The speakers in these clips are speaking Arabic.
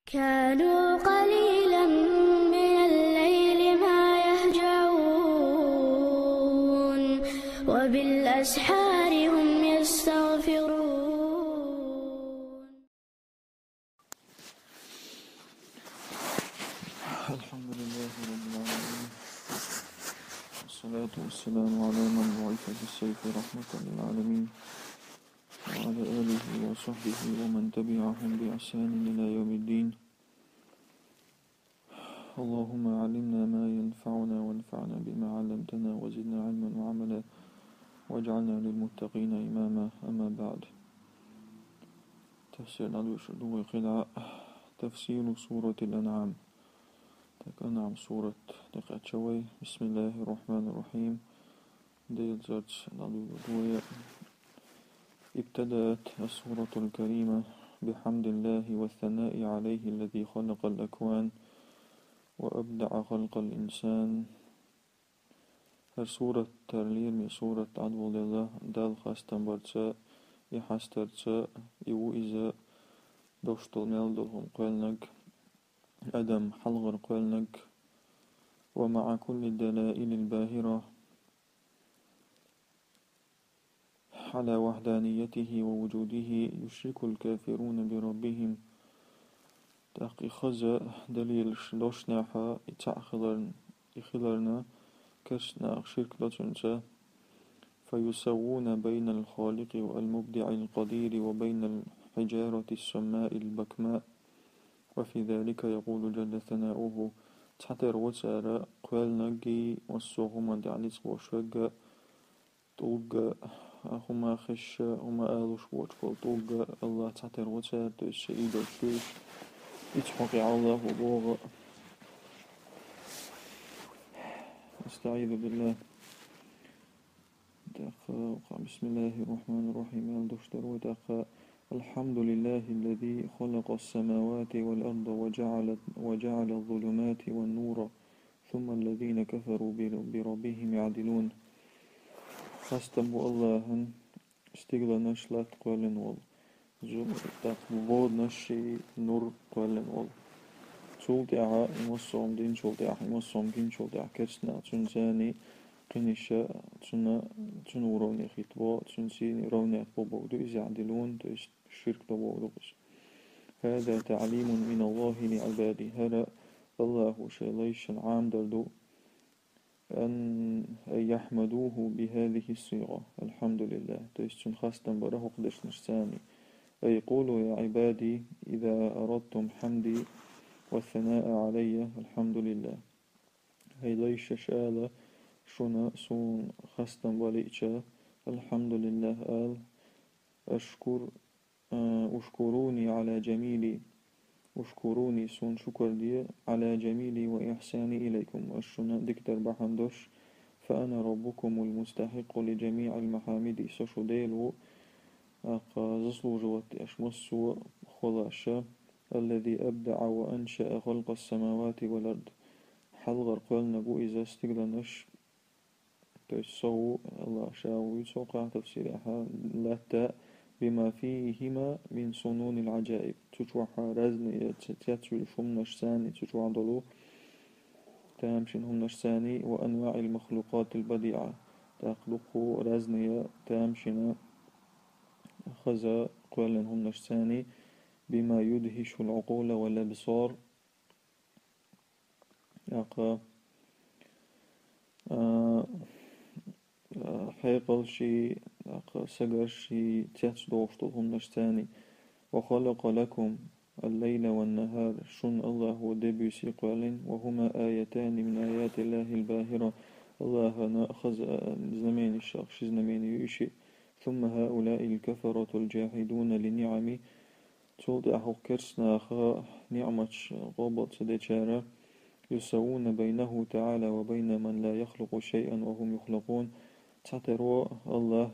كانوا قليلا من الليل ما يهجعون وبالأسحار هم يستغفرون. الحمد لله رب العالمين، والصلاة والسلام على من بعث بالسيف رحمة للعالمين، وعلى آله وصحبه ومن تبعهم بإحسان إلى يوم الدين. اللهم علمنا ما ينفعنا وانفعنا بما علمتنا وزدنا علما وعملا واجعلنا للمتقين إماما. أما بعد، تفسير سورة الأنعام. أنعم سورة تقاتشوي. بسم الله الرحمن الرحيم. ابتدأت السورة الكريمة بحمد الله والثناء عليه الذي خلق الأكوان وأبدع خلق الإنسان. سورة ترلير من سورة عدو الله دال خاستن برتسا يحسترتسا يو إذا دوشتل ميلدلهم قولنك أدم حلغر قولنك. ومع كل الدلائل الباهرة على وحدانيته ووجوده يشرك الكافرون بربهم. تحقي خزا دليل شلوشناحا إخلرنا كشنا شرك لتنسا، فيسوون بين الخالق والمبدع القدير وبين الحجارة السماء البكماء. وفي ذلك يقول جل ثناؤه تحتر وسارة قوال نجي والصغم دعليس وشوغا توغا هما خش هما آلوش وشفل توغا الله تحتر وسارة السيد الشيش اتحقي الله وضوغ. استعيذ بالله. بسم الله الرحمن الرحيم. الحمد لله الذي خلق السماوات والأرض وجعل الظلمات والنور ثم الذين كفروا بربهم يعدلون. خاستم الله استغل نشلات قولن وال بود نشي نور قولن وال شولتها يمصهم دين شولتها يمصهم كين شولتها كرسنا تنزاني قنشة تنوروني خطبا تنسيني روني بودو إذ يعدلون الشرك بودو. هذا تعليم من الله لعباده. هذا الله شيليش العام دردو أن يحمدوه بهذه الصيغة الحمد لله. تيستن خاستن بره قدش نشتاني. أي قولوا يا عبادي إذا أردتم حمدي والثناء علي الحمد لله. هي ليش شالة شنا سون خاستن باليتشا الحمد لله. قال أشكروني على جميلي. أشكروني سون شكر دي على جميلي وإحساني إليكم. أشنا دكتر بحندش فأنا ربكم المستحق لجميع المحامد. سشو ديلو زصلو جواتي أشمسو خلاشا الذي أبدع وأنشأ خلق السماوات والأرض. حلغر قولنا بو إذا استقلنش تيسو الله شاوي سوقع تفسيرها لتا بما فيهما من صنون العجائب. تجوحا رزني تتياتل شمنش ثاني تجوح ضلو تامشن همنش ثاني وأنواع المخلوقات البديعة. تخلقو رزني تامشن خزا قولن همنش ثاني بما يدهش العقول والأبصار. يقا حيقل شي سجر شي تياتش دوشتو همنش ثاني. وخلق لكم الليل والنهار شن الله ودبيسي قولن وهما آيتان من آيات الله الباهرة. الله نأخذ زمان الشخص زمان يشي. ثم هؤلاء الكفرة الجاحدون لنعمي تولد أحو كرسنا خا نعمة غابت سديشارة يسوون بينه تعالى وبين من لا يخلق شيئا وهم يخلقون. تحتروا الله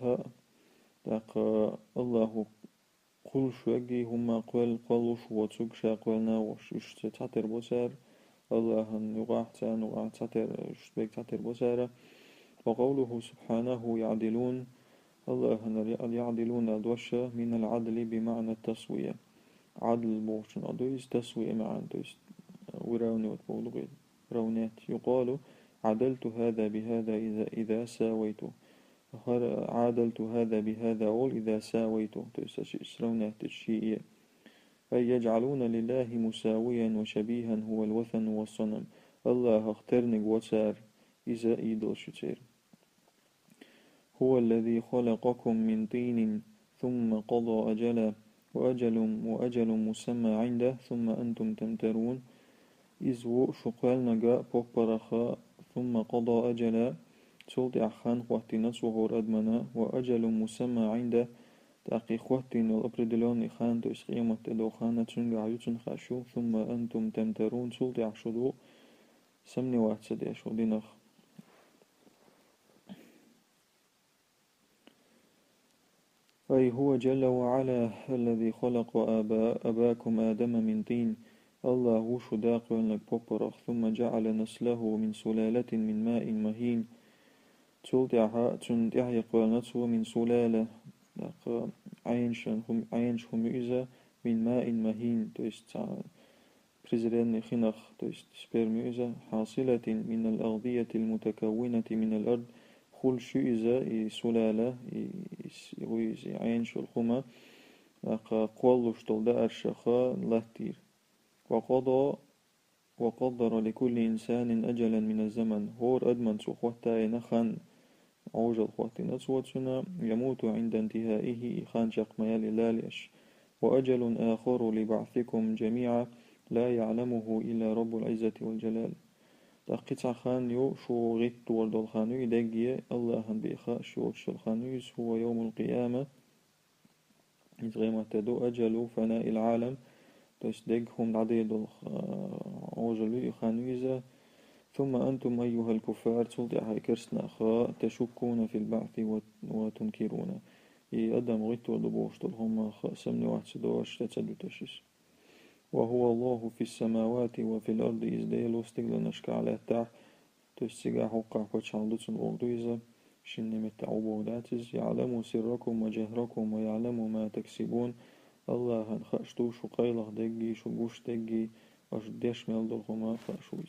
الله قل شوغي هما قلوش وتسوكشا قلنا وش تحتر بوسار الله نقاح تحتر شتبك تحتر بوسار. وقوله سبحانه يعدلون الله يعدلون الدوشة من العدل بمعنى التسوية. عدل بوشن أدويس تسوية معا دويس وراوني وتبولغي رونات يقال عدلت هذا بهذا إذا ساويته عادلت هذا بهذا أول إذا ساويته دويس رونات الشيء أي يجعلون لله مساويا وشبيها هو الوثن والصنم الله اخترنق وسار إذا إيدل شتير هو الذي خلقكم من طين ثم قضى أجلا وأجل مسمى عنده ثم أنتم تمترون إذ شقال نجا بوبرخا ثم قضى أجلا تولد أخان خواتنا صهور أدمنا وأجل مسمى عنده تأقي خواتنا الأبردلون إخان تو إسقيمة دوخانة تنقع يتن خاشو ثم أنتم تمترون تولد أحشدو سمني واحد سدي أشو دينخ أي هو جل وعلا الذي خلق أباكم آدم من طين الله وش داق لك بوبرخ ثم جعل نسله من سلالة من ماء مهين تلتع يقوانته من سلالة عينش هم إذا من ماء مهين بريزرين خنخ سبرم حاصلة من الأغذية المتكونة من الأرض كل شيء إذا سلالة عينش الخمة قولش تلدا أرشخا لاتير وقدر لكل إنسان أجلا من الزمن هور أدمن سخوتا نخن عوجل خواتنا سوتنا يموت عند انتهائه خان شق ميال لاليش وأجل آخر لبعثكم جميعا لا يعلمه إلا رب العزة والجلال تقطع خانيو شو غيت ورد الخانيو يدقي الله بإخاء شو الخانيو هو يوم القيامة يتغيما تدو أجل فناء العالم تسدقهم عديد عوجل خانيزة ثم أنتم أيها الكفار تلتع هيكرسنا خاء تشكون في البعث وتنكرون أدم غيت ودبوش تلهم خاء سمني واحد سدوش تتسدو تشيس وهو الله في السماوات وفي الأرض إزديلو استقل نشك على تاح تستقع حقا وشعلدتن أغدويزة شن متعوبو داتز يعلم سركم وجهركم ويعلم ما تكسبون الله هنخشتو شو قيلة دقي شو قوش دقي أشدش ميلدلهما خاشويز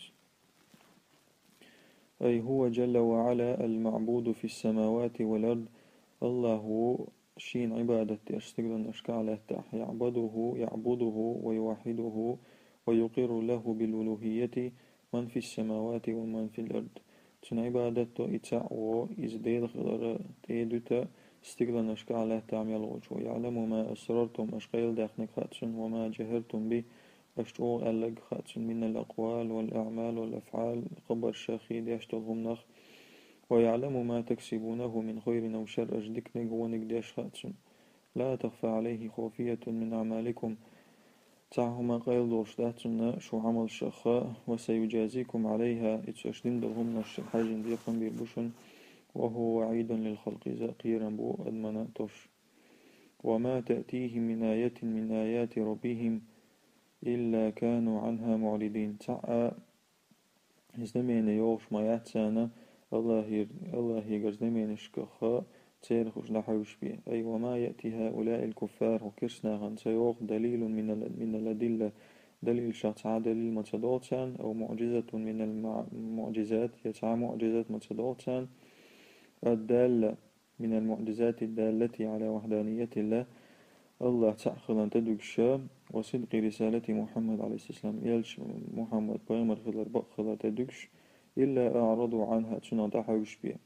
أي هو جل وعلا المعبود في السماوات والأرض الله شين عبادة أشتغل أشكال تاح يعبده ويوحده ويقر له بالألوهية من في السماوات ومن في الأرض تن عبادة إتعو إزديد خلر تيدوتا استغل أشكال تعمل وجه يعلم ما أسررتم أشقيل داخنك خاتسن وما جهرتم به أشتو ألق خاتسن من الأقوال والأعمال والأفعال قبر شاخيد يشتغلهم نخ ويعلم ما تكسبونه من خير أو شر أجدك نقوانك ديش خاتسن لا تخفى عليه خافية من أعمالكم تعهما قيل دوش داتنا شو عمل شخاء وسيجازيكم عليها اتشاشدين دلهم نش الحاجن ديقن بيربوشن وهو وعيد للخلق زاقيرا بو أدمنا توش وما تأتيهم من آية من آيات ربهم إلا كانوا عنها معرضين تعا زمين يوش ما ياتسانا الله يجرزمين اشكخاء تيرخش لحوش بيه أي وما يأتي هؤلاء الكفار وكرسنا عن سيوخ دليل من الأدلة دليل شخص دليل متصدوتان أو معجزة من المعجزات يتعى معجزات متصدوتان الدالة من المعجزات الدالة على وحدانية الله الله تأخذ أن تدقشا وصدق رسالة محمد عليه السلام يلش محمد بغمر خلر تدقش إلا أعرضوا عنها تنضحوش بها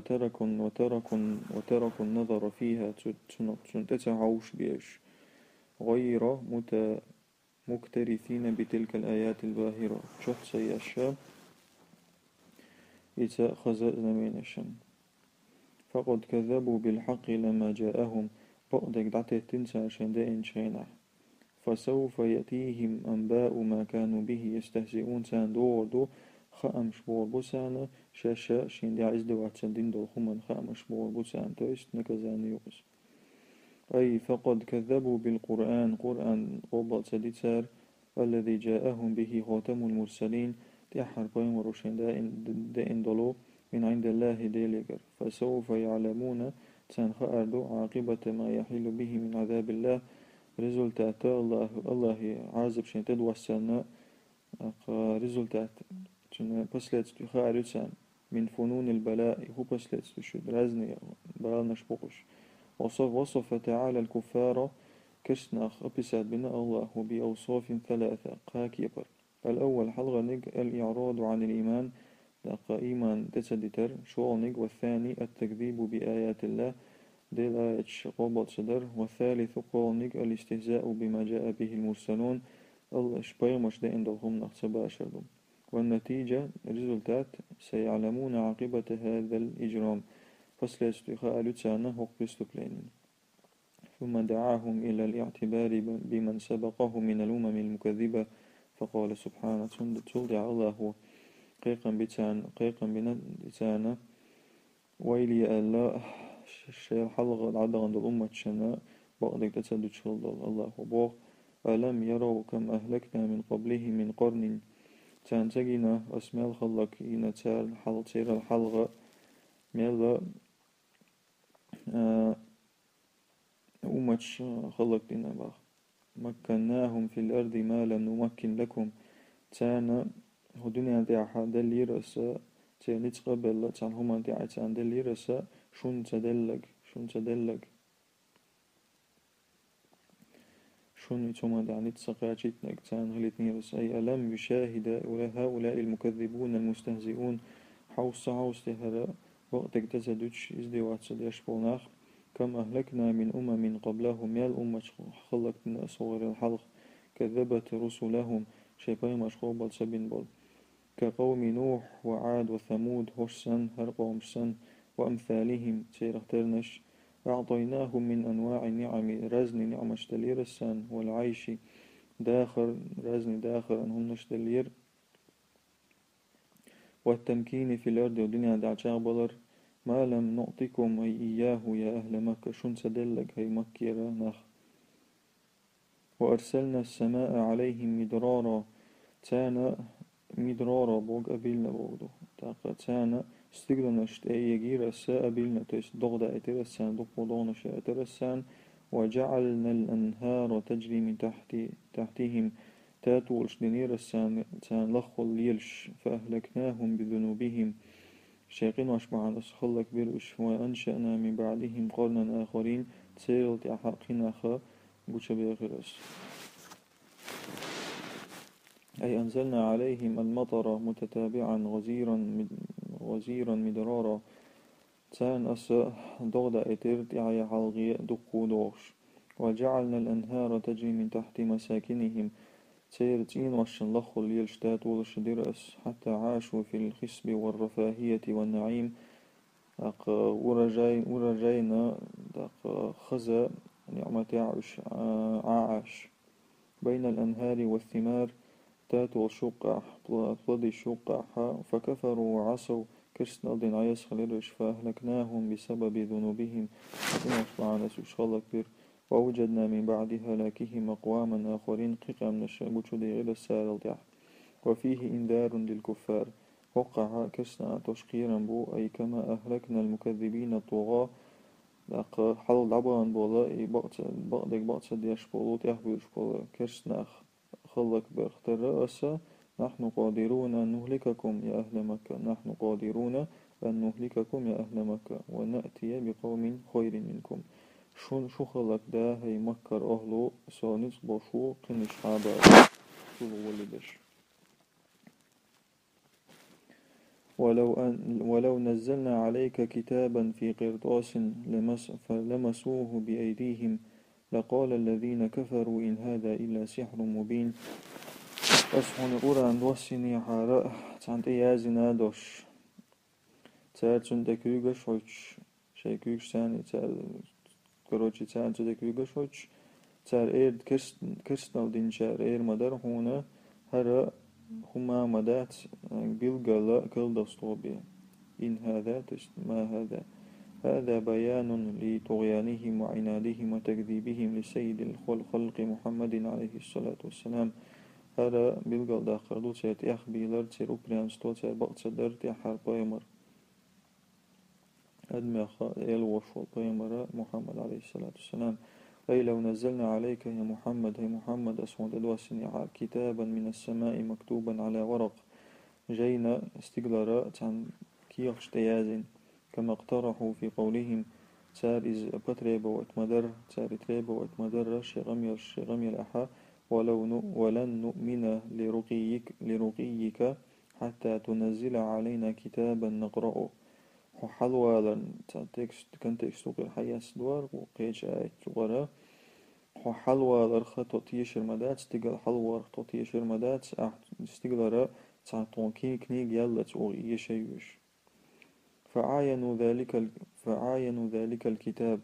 وتركوا النظر فيها تتعوش بيش غير مكترثين بتلك الآيات الباهرة شخص سياشا إتأخذ زمين الشم فقد كذبوا بالحق لما جاءهم بقدك دعته تنسى شندائن شينح فسوف يأتيهم أنباء ما كانوا به يستهزئون سان دو خام شبور بوسانا شاشا شين عز دو عتسندين دو خمان خام شبور بوسان تويست نكزان يوغس أي فقد كذبوا بالقرآن قرآن قوبال سديتسار الذي جاءهم به خاتم المرسلين تحر بيمر شين دائن دلو من عند الله ديليجر فسوف يعلمون تنخ أردو عاقبة ما يحل به من عذاب الله ريزولتات الله عازب شين تدوسنا ريزولتات شن بسلت خارجان من فنون البلاء هو بسلت شد رزني بالنش بقش وصف تعالى الكفار كشنا أبسات بنا الله بأوصاف ثلاثة قاكيبر. الأول حلقة نج الإعراض عن الإيمان دقا إيمان تسدتر شغل نج. والثاني التكذيب بآيات الله ديل آيات قوبل صدر. والثالث قول نج الاستهزاء بما جاء به المرسلون الإشباي مش دين دلهم نقصباشر. والنتيجة ريزولتات سيعلمون عاقبة هذا الإجرام فصل استخاء لتسانه وقبستبلين. ثم دعاهم إلى الاعتبار بمن سبقه من الأمم المكذبة فقال سبحانه تلدع الله قيقا بتانا ويلي ألا الشيء حلغ العدغ عند الأمة شنا بقدك تسدد شلد الله وبوغ ألم يروا كم أهلكنا من قبله من قرن تان تجينا أسماء الخلق إنا تير الحلغ ميلا أمتش خلق دينا باخ مكناهم في الأرض ما لم نمكن لكم تانا هدنيا دعا دلي رسا تاني تقبل تان هما دعا تان دلي رسا شون تدلق شون يتوما دعني تسقاجتنك تان هلتني رسا أي ألم يشاهد هؤلاء المكذبون المستهزئون حوص تهرا وقتك تزدوش إزديوات صديش بوناخ كم أهلكنا من أمم قبلهم يا الأمة خلقنا صغير الحلق كذبت رسلهم شيباي مشخوب سبين بول كقوم نوح وعاد وثمود هرسن هرقوم سن وأمثالهم سيرخترنش أعطيناهم من أنواع النعم رزن نعم اشتلير السن والعيش داخر رزن داخر أنهم نشتلير والتمكين في الأرض ودنيا دعشاق بلر ما لم نعطيكم أي إياه يا أهل مكة شن سدلك هي مكيرا نخ وأرسلنا السماء عليهم مدرارا تانا مدرارا بوغ أبيلنا بوغدو تاقا تانا استقدنشت أي يجير الساء أبيلنا تيس دغدا اترسان دقودونش اترسان وجعلنا الأنهار تجري من تحتهم تاتولش دنير السان لخل ليلش فأهلكناهم بذنوبهم شيقين واشبعان أسخلك بيرش وأنشأنا من بعدهم قرنا آخرين تسيرلت أحقين أخا بوش بيغرس أي أنزلنا عليهم المطر متتابعا غزيرا مدرارا تان أسا دغدا اترت يعي حلغي دقو دوش وجعلنا الأنهار تجري من تحت مساكنهم سيرتين وشن لخل يلشتات ولشدرس حتى عاشوا في الخصب والرفاهية والنعيم ورجينا خزا نعمة عاش بين الأنهار والثمار تاتو الشقح بلدي الشقح فكفروا وعصوا كرسنا الدين عيس خليرش فأهلكناهم بسبب ذنوبهم معنا سوشالك بير ووجدنا من بعد هلاكهم أقواما آخرين قيقا من الشابوش دي إلى السارة تحت وفيه إنذار للكفار وقع كرسنا تشقيرا بو أي كما أهلكنا المكذبين الطغاة لق حل لعبان بولا بقدك بقصة ديش بولوت يحبوش بولا كرسنا خلق باختر رأسا نحن قادرون أن نهلككم يا أهل مكة نحن قادرون أن نهلككم يا أهل مكة ونأتي بقوم خير منكم شو خلق دا هي مكر أهلو سانس بشو قنش عباد شو ولدش ولو نزلنا عليك كتابا في قرطاس فلمسوه بأيديهم لقال الذين كفروا إن هذا إلا سحر مبين أصحون القرآن دوسيني حارة تانت إيازنا دوش تار تندكوغش هوش شايكوغش تاني تار كروتشي تار تندكوغش هوش تار إيرد كرستنال دينشار إير مدر هنا هرا هما مدات بيلغلا كالدستوبي إن هذا ما هذا بيان لطغيانهم وعنادهم وتكذيبهم لسيد الخلق محمد عليه الصلاة والسلام هذا بيلغل داخل دو تيت بيلر تير أبريان ستو تير بقصة در تيحار بايمر أدمي أخا إلوش والبايمر محمد عليه الصلاة والسلام أي لو نزلنا عليك يا محمد هي محمد أسود دواسني كتابا من السماء مكتوبا على ورق جينا استقلارا عن كيغش تيازن كما اقترحوا في قولهم تار إز بطريبا واتمدر تار تريبا واتمدر شغمي الأحا ولن نؤمن لرقيك حتى تنزل علينا كتابا نقرأه حلوة لن تكست كنتكست الحياة دوار وقيش آية تغرى حلوة لرخة تطيش المدات استقل حلوة تطيش المدات استقل تعطون كنيج يلت أو يشيوش فعاينوا ذلك الكتاب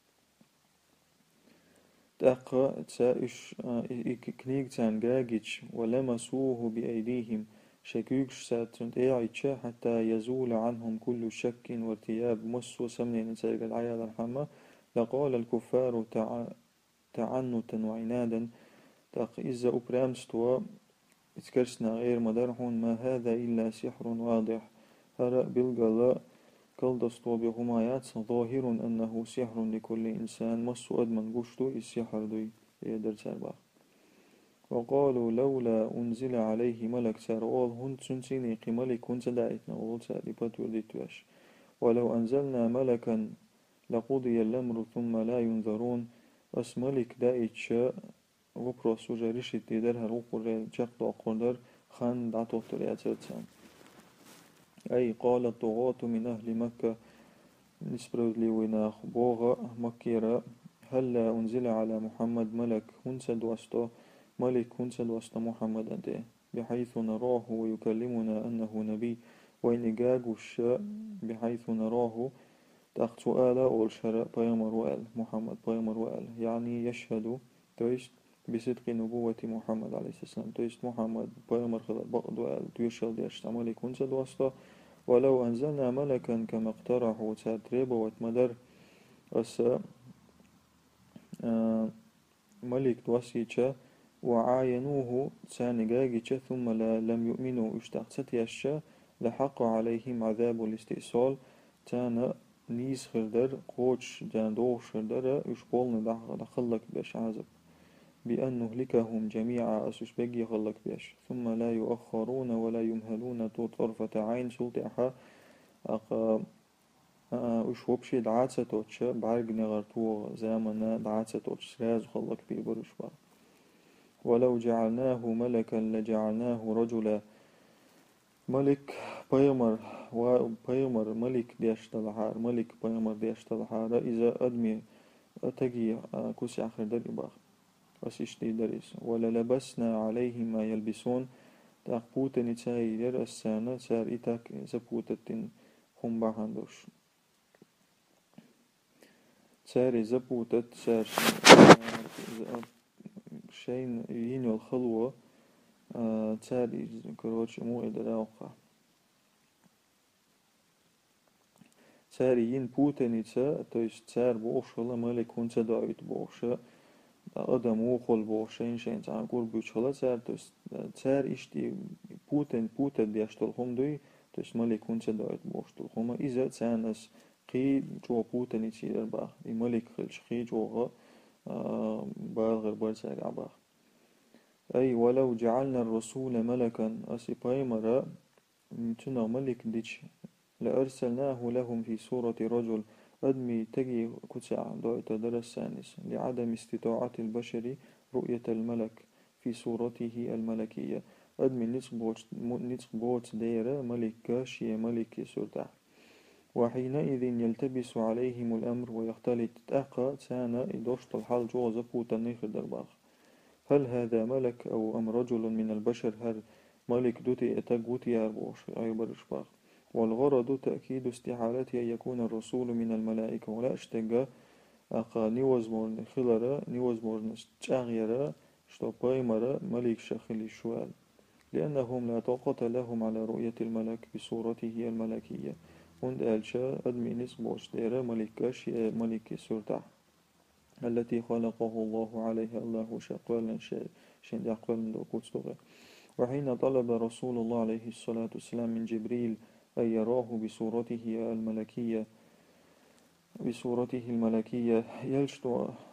تأقى تسائش كنيج تانجاجش ولمسوه بأيديهم شكوكش ساتنتيعيش حتى يزول عنهم كل شك وارتياب مسو سمنين نتائج العيال الحمى لقال الكفار تعنتا وعنادا إذا أبرامستوا اتكرسنا غير مدرحون ما هذا إلا سحر واضح هرأ بالقلاء كالدستو بهمايات ظاهر أنه سحر لكل إنسان مسو أدمن قشتو السحر دوي يدر سربا وقالوا لولا أنزل عليه ملك سرعال هن سنسيني قملك هن سدعتنا وغل سألبات وديتواش ولو أنزلنا ملكا لقضي الأمر ثم لا ينذرون بس ملك دائتش وبرسو جارشت تدرها الوقر جاقدو أقردر خان دعتو ترياتسان أي قال الطغاة من أهل مكة نسبة لويناخ بوغا مكيرا هل أنزل على محمد ملك هنسد وسط ملك هنسد وسط محمد أنت بحيث نراه ويكلمنا أنه نبي وإن جاجوش بحيث نراه تأخذ سؤال أول شرع بيامر وآل محمد بيامر وآل يعني يشهد تويست بصدق نبوة محمد عليه السلام تويست محمد بيامر خلال بقض وآل تيشهد يشتمل يكون سد وسطه ولو أنزلنا ملكا كما اقترحوا تاتريبا واتمدر أس ملك دوسيتشا وعاينوه تسانجاجيتشا ثم لم يؤمنوا اشتاق ستيشا لحق عليهم عذاب الاستئصال تانا نيس خردر قوش جان دوغ خردر يشبولن دخلك باش عذاب بأن نهلكهم جميعا أسوش بيجي خلك باش ثم لا يؤخرون ولا يمهلون طرفة عين سلطعها وش وبشي دعاتة توتش بعرق نغرتو زامنا دعاتة توتش سراز خلق بيبرش با ولو جعلناه ملكا لجعلناه رجلا ملك بيمر ملك ديشتلحار ملك بيمر ديشتلحار إذا أدمي أتجي كوسي آخر دري باخ وسيشتي دريس ولا لبسنا عليهم ما يلبسون تاقبوتني تايدر السانة سار إتاك زبوتتين هم باهندوش ساري زبوتت سار شين ينو الخلوة ساري كروتش مو إدراوقا ساري ين بوتني تا تويست سار بوش ولا ملك هنت دايت بوش أدم وخل بوشين شين تعال قول بيشلا سار تويست سار إشتي بوتن ديشتلهم دوي تويست ملك هنت دايت بوش تلهم إذا تانس قي جو بوتني تيدر باخ الملك خلش قي جوغا بالغر برساق عباخ أي ولو جعلنا الرسول ملكا أسي بايمرا تنا ملك ديش لأرسلناه لهم في صورة رجل أدمي تجي كتسع دويت درس سانس لعدم استطاعة البشر رؤية الملك في صورته الملكية أدمي نسبوت دير ملك كاشي ملك سلطة وحينئذ يلتبس عليهم الأمر ويختلط أقا تانا إدوشت الحال جوزة بوتا نيخ درباخ هل هذا ملك أو أم رجل من البشر هل ملك دوتي أتقوتي أربوش أي برشباخ والغرض تأكيد استحالة أن يكون الرسول من الملائكة ولا اشتقى أقا نيوزمورن خلرا نيوزمورن تشاغيرا شتو بايمرا ملك شخلي شوال لأنهم لا طاقة لهم على رؤية الملك بصورته الملكية هند ألشا أدمي نسبوش ديرا ملكاش ملك سلطة التي خلقه الله عليها الله شقولا شين دقولا دوكوتستوغي وحين طلب رسول الله عليه الصلاة والسلام من جبريل أن يراه بصورته الملكية يلشتو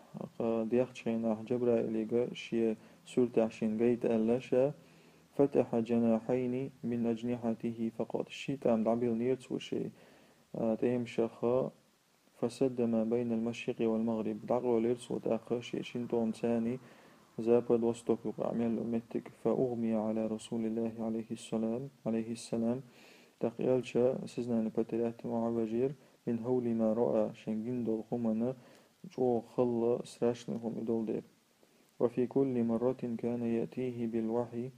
ديخ شيناح جبرائيل شي سورة شين جيت ألاشا فتح جناحين من أجنحته فقط الشيء تام دعبيل نيرتس وشي تيم شخا فسد ما بين المشرق والمغرب دعقلو ليرتس وتأخر شي شنتون ثاني زابد وستوك وعمل أمتك فأغمي على رسول الله عليه السلام تقيلشا سيزنا نبتلات معوجير من هول ما رأى شنجين دول خمنا جو خل سراشنهم دول دير وفي كل مرة كان يأتيه بالوحي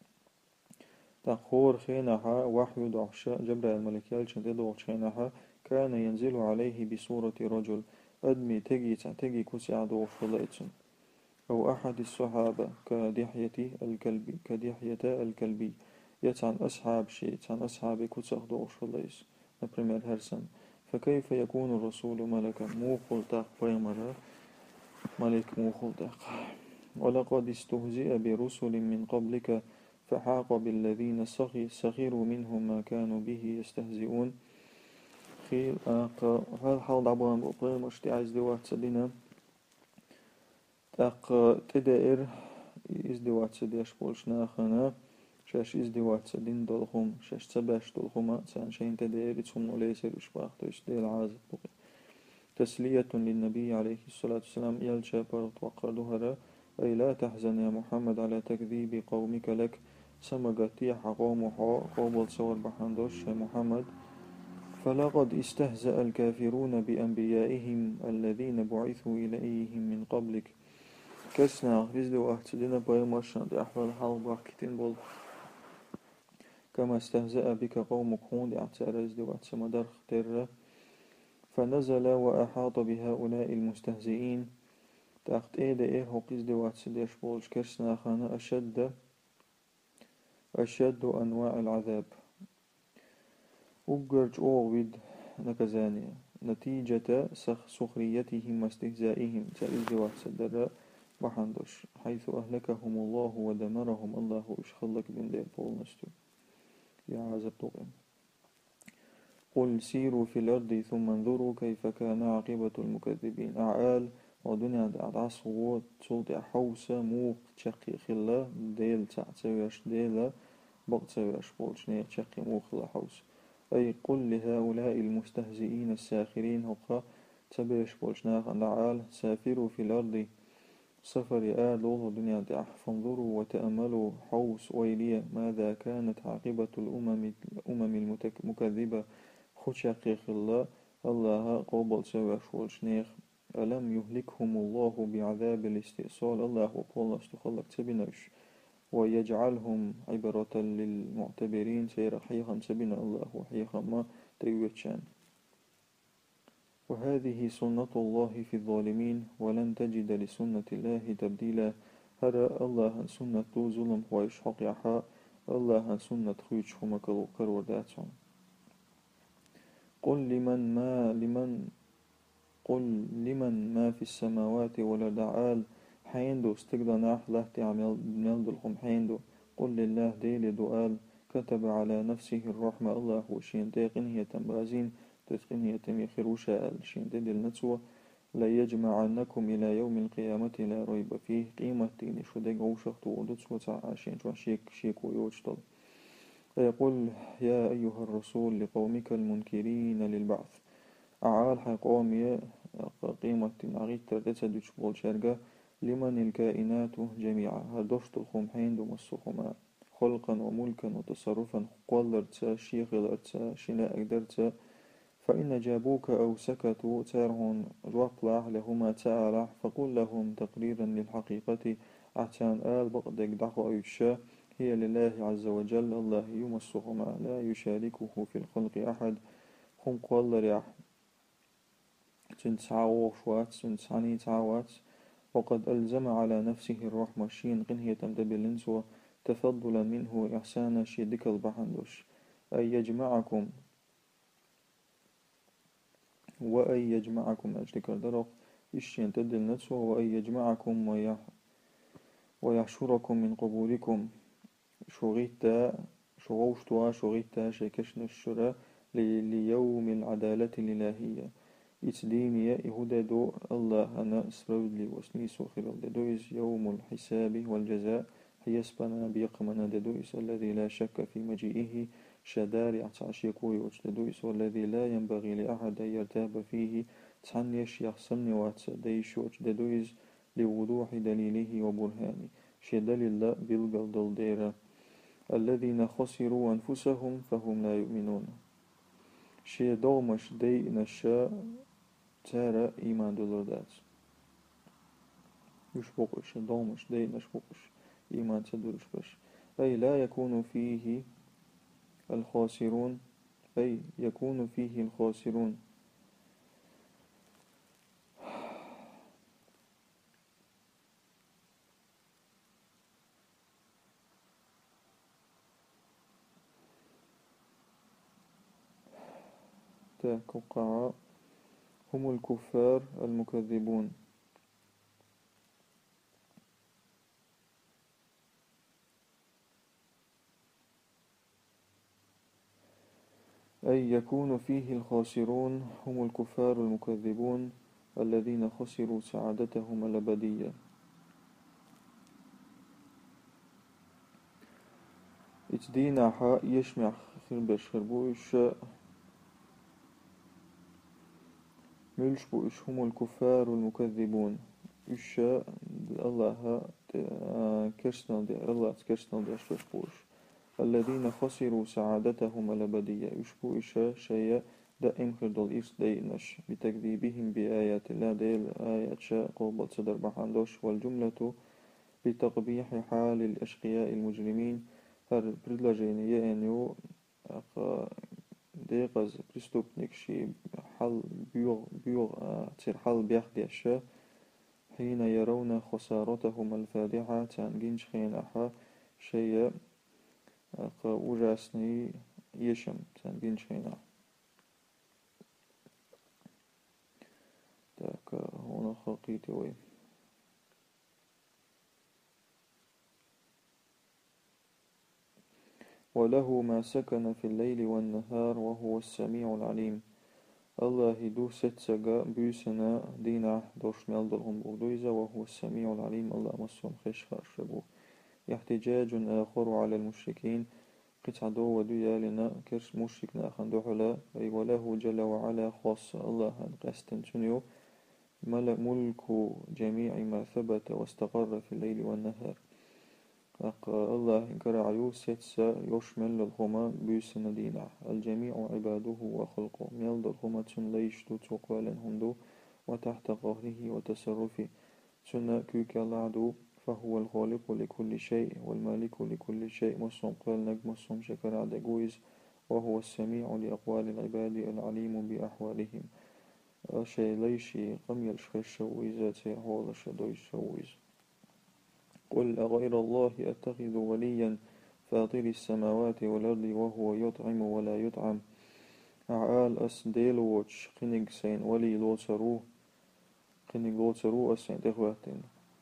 تخور خينها وحي دعشا جبرائيل الملكيال شنتدو خينها كان ينزل عليه بصورة رجل أدمي تجي كسي عدو فليتن أو أحد الصحابة كدحية الكلبي يتعن أصحاب شيء عن أصحاب كتسخ دوش فليس نبريمير هرسن فكيف يكون الرسول ملكا موخل تاق بريمرا ملك موخل تاق ولقد استهزئ برسل من قبلك فحاق بالذين سخروا منهم ما كانوا به يستهزئون خير هل حال دعبان بقبل مشتي عايز دوات سدينا تاق تدائر ازدوات سديش بولشنا خنا شاش ازدوات سدين دولهم شاش تباش دولهما سان شين تدائر ثم وليس الاشباح تشديل عازب بقي تسلية للنبي عليه الصلاة والسلام يلشا برط وقردها أي لا تحزن يا محمد على تكذيب قومك لك سمغتي قومها قوبل سور بحندوش يا محمد فلقد استهزأ الكافرون بأنبيائهم الذين بعثوا إليهم من قبلك كسنا رزدو أحتدنا بايماشان دي أحوال حال باكتين بول كما استهزأ بك قومك هون دي أحتار رزدو أحتسمدر اختر فنزل وأحاط بهؤلاء المستهزئين تأخت إيدا إيه هو قزدو أحتسديش بولش كسنا خانا أشد أنواع العذاب أجرج أوغد نكزانية نتيجة سخريتهم واستهزائهم تأذي وحسدر بحندش حيث أهلكهم الله ودمرهم الله إشخلك بن دير بول نستو يا عزب طغم قل سيروا في الأرض ثم انظروا كيف كان عاقبة المكذبين أعال ودنيا دعا صوت صوت حوسة موق تشقي خلا ديل تعتويش ديل بقتويش بولشنية تشقي موق خلا حوسة أي قل لهؤلاء المستهزئين الساخرين هقا تبيش بولشناخ دعال سافروا في الأرض سفر آلوه دنيا دعح فانظروا وتأملوا حوس ويليا ماذا كانت عاقبة الأمم المكذبة خشاقيخ الله قوبل سوى شولشنيخ ألم يهلكهم الله بعذاب الاستئصال الله وقال استخلق تبناش ويجعلهم عبرة للمعتبرين سير حيخا سبنا الله وحيخا ما تيوتشان وهذه سنة الله في الظالمين ولن تجد لسنة الله تبديلا هرى الله سنة ظلم ويشحق يحاء الله سنة خيش هما قرور داتهم قل لمن ما في السماوات والأرض حيندو استقدر نحله تعمل نلدلهم حيندو قل لله ديلي دؤال كتب على نفسه الرحمة الله وشين تيقن هي تنبازين تتقن هي تميخروشا الشين تدل نتسوى لا يجمعنكم إلى يوم القيامة لا ريب فيه قيمة تيني شدق وشخت ودتسوى تعاشين شيك ويوجتل يقول يا أيها الرسول لقومك المنكرين للبعث أعال حقومي قيمة عغيت تردتدش بول شرقة لمن الكائنات جميعا هدوشت الخمحين دمسخما خلقا وملكا وتصرفا قولرت شيخ لرت شناء قدرت فإن جابوك أو سكتوا تارهن جوطلع لهما تعالى فقل لهم تقريرا للحقيقة أحسان بقدك دعوة أيشا هي لله عز وجل الله يمسخما لا يشاركه في الخلق أحد هم قولر تنسعوش وات تنسعني تعوات وقد ألزم على نفسه الرحمة شين قنهية تمتبلنس تفضلا منه إحسانا شيدك البحندوش أن يجمعكم أجلك الدرق إشين تدل نتسو وأن يجمعكم ويحشركم من قبوركم شغوشتوا شكشن الشراء ليوم العدالة الإلهية اتدينية يهددو الله أنا سرودلي وسنيسو خلال ددويز يوم الحساب والجزاء حيسبنا بيقمنا ددويز الذي لا شك في مجيئه شداري أتعشيكو يوش ددويز والذي لا ينبغي لأحد أن يرتاب فيه تعنيش يخصمني واتسديشوش ددويز لوضوح دليله وبرهانه شدل الله بالقل دلديرة الذين خسروا أنفسهم فهم لا يؤمنون شي دومش دي نشا تارا إيمان دولردات يشبقش دومش دي نشبقش إيمان تدرش بش أي لا يكون فيه الخاسرون أي يكون فيه الخاسرون تقع هم الكفار المكذبون أي يكون فيه الخاسرون هم الكفار المكذبون الذين خسروا سعادتهم الأبدية اتدينا حاء يشمع خربش خربوش ملش بوش هم الكفار المكذبون إيش الله كرسنال دي الله كرسنال دي أشتوش بوش الذين خسروا سعادتهم الأبدية يشبو إشا شيء دائم خردل إيش دينش بتكذيبهم بآيات الله ديل آيات شاء قوبة صدر بحاندوش والجملة بتقبيح حال الأشقياء المجرمين هر بريدلاجين يأنيو ديقز بريستوبنيك شي حل بيوغ تصير حل بيخدي الشاء حين يرون خسارتهم الفادحة تانجينش خين أحا شيء وجاسني يشم تانجينش خين أحا تاك هنا خلقيتي وي وله ما سكن في الليل والنهار وهو السميع العليم الله دو ستسجا بيسنا دينا دوش ميلدرهم بودويزا وهو السميع العليم الله مصهم خش خرشبو احتجاج آخر على المشركين قطع دو ودويا لنا كرش مشركنا خندو حلا أي وله جل وعلا خاص الله قستن تنيو ملك جميع ما ثبت واستقر في الليل والنهار الله إنكر عيو ستسا يشمل الخما بيسنا دينا الجميع عباده وخلقه ميلد الخما تن ليش تقوالا هندو وتحت قهره وتصرفه تن كيك العدو فهو الخالق لكل شيء والمالك لكل شيء مصم قال نجم مصم شكر عدقويز وهو السميع لأقوال العباد العليم بأحوالهم شيء ليشي قم يلشخش شويزاتي حول شدويش شويز قل أغير الله أتخذ وليا فاطر السماوات والأرض وهو يطعم ولا يطعم أعال أسديل ووش قنق سين ولي لوترو قنق لوترو أسين تخواتين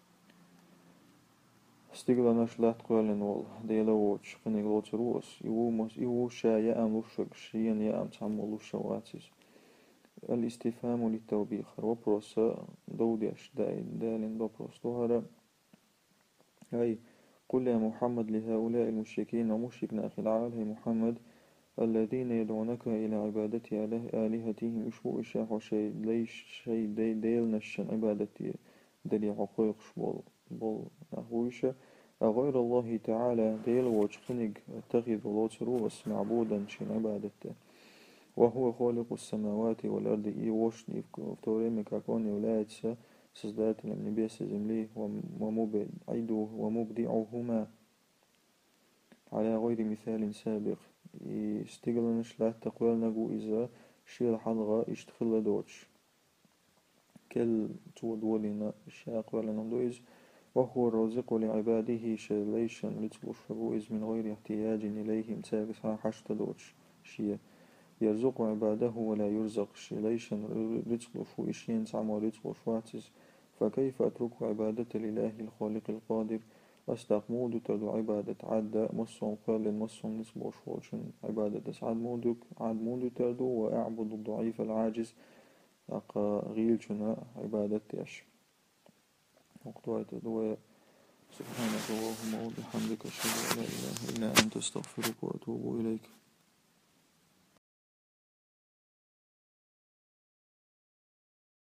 استيقلا نشلات قوالين وال ديلا ووش قنق لوترو أس يو شا يأم لشك شيئا يأم تعمل لشواتيز الاستفهام للتوبيخ وبروسا دوديش دالين دوبروس دوهرا أي قل يا محمد لهؤلاء المشركين ومشركنا أخي العال محمد الذين يدعونك إلى عبادة آلهتهم يشبو إشاح شيء ليش شيء ديل نشن عبادتي دلي حقوق بول أهويشة غير الله تعالى ديل وجخنق اتخذ لوترو اسم معبودا شن عبادته وهو خالق السماوات والأرض وشني فتوريمك أكوني ولايتسا سزدات النبيس زمليه ومبدعهما على غير مثال سابق استقلنش لا تقوال نقو إذا شير حلغة اشتخل دوتش كل تودولنا الشيء أقوال نمدوئز وهو الرازق لعباده شليشا لتلوش فبوئز من غير احتياج إليهم تاقسها حشت دوتش شيء يرزق عباده ولا يرزق شليشا لتلوش وإشين تعمل لتلوش واتز فكيف أترك عبادة الإله الخالق القادر أصدق مود تردو عبادة عادة مصم قال مصم نسبة شوشن عبادة عاد مود تردو وأعبد الضعيف العاجز أقا غيلشنا عبادتي وقت دواء. سبحانك اللهم وبحمدك أشهد أن لا إله إلا أنت أستغفرك وأتوب إليك.